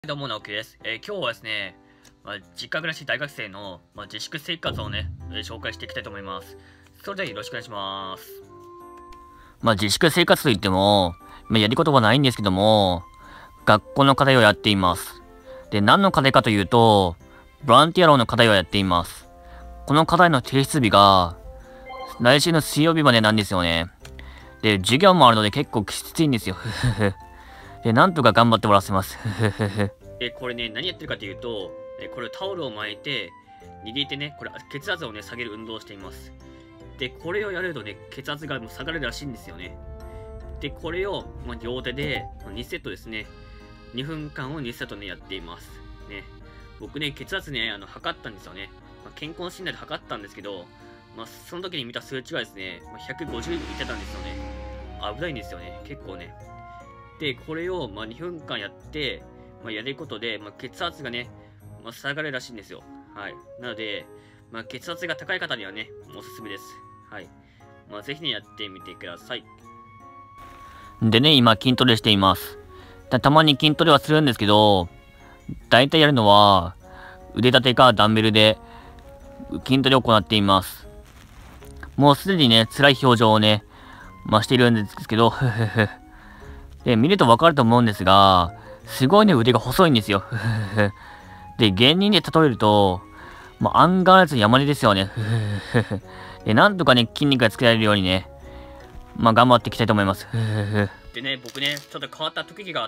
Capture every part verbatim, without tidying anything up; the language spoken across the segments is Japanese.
どうも、直樹です。えー今日はですね、まあ、実家暮らし大学生の、まあ、自粛生活をね、えー紹介していきたいと思います。それではよろしくお願いします。まあ、自粛生活といっても、まあ、やることはないんですけども、学校の課題をやっています。で、何の課題かというと、ボランティアローの課題をやっています。この課題の提出日が、来週の水曜日までなんですよね。で、授業もあるので結構きついんですよ。で、なんとか頑張ってもらわせます。で、これね、何やってるかというと、えこれタオルを巻いて、握ってね、これ血圧をね、下げる運動をしています。で、これをやるとね、血圧がもう下がるらしいんですよね。で、これを、まあ、両手でにセットですね。にふんかんをにセットね、やっています。ね。僕ね、血圧ね、あの、測ったんですよね。まあ、健康診断で測ったんですけど、まあ、その時に見た数値がですね、まあ、ひゃくごじゅういってたんですよね。危ないんですよね、結構ね。で、これを、まあ、にふんかんやって、まあ、やることで、まあ、血圧がね、まあ、下がるらしいんですよ。はい。なので、まあ、血圧が高い方にはね、おすすめです。はい。まあ、ぜひね、やってみてください。でね、今、筋トレしています。た、たまに筋トレはするんですけど、だいたいやるのは、腕立てかダンベルで、筋トレを行っています。もうすでにね、辛い表情をね、まあ、しているんですけど、ふふふ。で、見るとわかると思うんですが、すごいね、腕が細いんですよ。で、芸人で例えると、まあ、アンガールズ山根ですよね。で、なんとかね、筋肉がつけられるようにね、まあ、頑張っていきたいと思います。でね、僕ね、ちょっと変わった特技があって、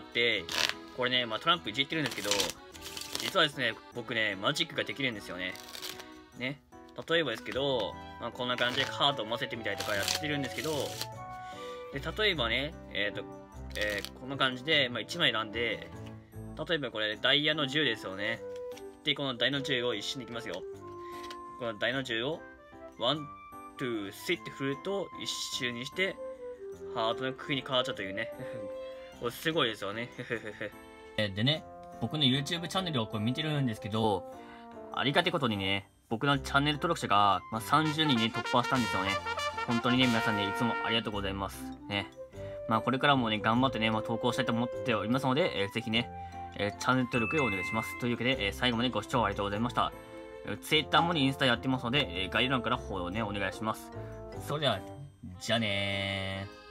これね、まあ、トランプいじってるんですけど、実はですね、僕ね、マジックができるんですよね。ね。例えばですけど、まあ、こんな感じでカードを混ぜてみたりとかやってるんですけど、で、例えばね、えっと、えー、こんな感じで、まあ、いちまい選んで、例えばこれ、ダイヤのじゅうですよね。で、このダイのじゅうを一緒にいきますよ。このダイのじゅうを、ワン、ツー、スリーって振ると、一周にして、ハートの釘に変わっちゃうというね。これすごいですよね。でね、僕の YouTube チャンネルをこれ見てるんですけど、ありがたいことにね、僕のチャンネル登録者が、まあ、さんじゅうにんね、突破したんですよね。本当にね、皆さんね、いつもありがとうございます。ね。まあ、これからもね、頑張ってね、まあ、投稿したいと思っておりますので、えー、ぜひね、えー、チャンネル登録をお願いします。というわけで、えー、最後までご視聴ありがとうございました。えー、Twitter もね、インスタやってますので、えー、概要欄からフォローね、お願いします。それでは、じゃあねー。